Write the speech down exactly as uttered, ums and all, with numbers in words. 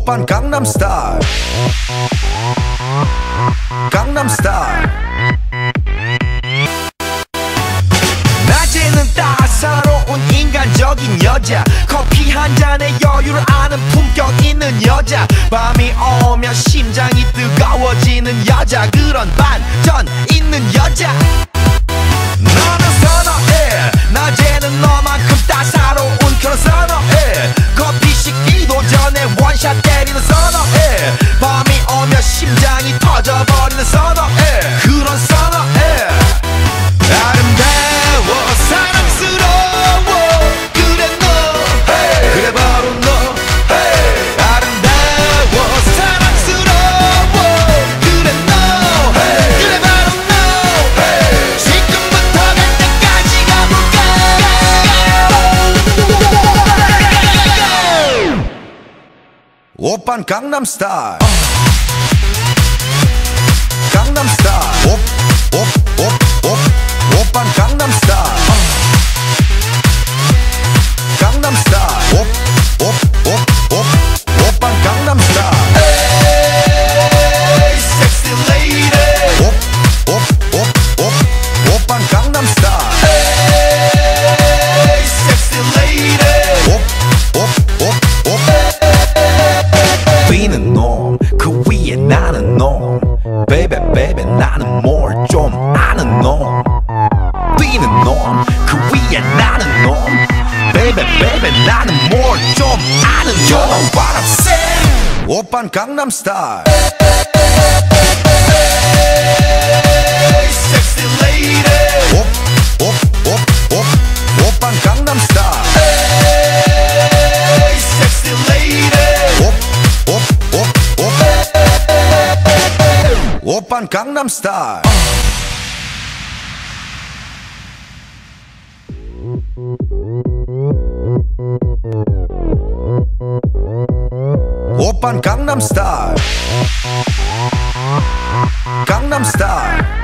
오빤 강남스타일 강남스타일 낮에는 따사로운 인간적인 여자 커피 한 잔에 여유를 아는 품격 있는 여자 밤이 오면 심장이 뜨거워지는 여자 그런 반전 있는 여자 너는 선어해 낮에는 너만큼 따사로운 그런 선어해 커피 식기도 전에 원샷 때리는 선어해 밤이 오면 심장이 터져버리는 선어해 그런 선어해 아름다워 사랑스러워 그래 너 hey. 그래 바로 너 hey. 아름다워 사랑스러워 그래 너 hey. 그래 바로 너 hey. 지금부터 갈 때까지 가볼까 오빤 강남스타일 강남스타일 옵, 옵, 옵, 옵 오빤 강남스타일 강남스타일 옵, 옵, 옵, 옵 오빤 강남스타일 에이 섹시 레이디 옵, 옵, 옵, 옵 오빤 강남스타일 에이 섹시 레이디 옵, 옵, 옵, 옵 비는 놈 그 위에 나는 놈 Baby baby 나는 뭘 좀 아는 놈 뛰는 놈 그 위에 나는 놈 Baby baby 나는 뭘 좀 아는 놈 You know what I'm saying 오빤 강남스타일 Hey sexy lady 옵, 옵, 옵, 옵 오빤 강남스타일 Hey sexy lady 옵, 옵, 옵, 옵 오빤 강남스타일 오빤 강남스타일 강남스타일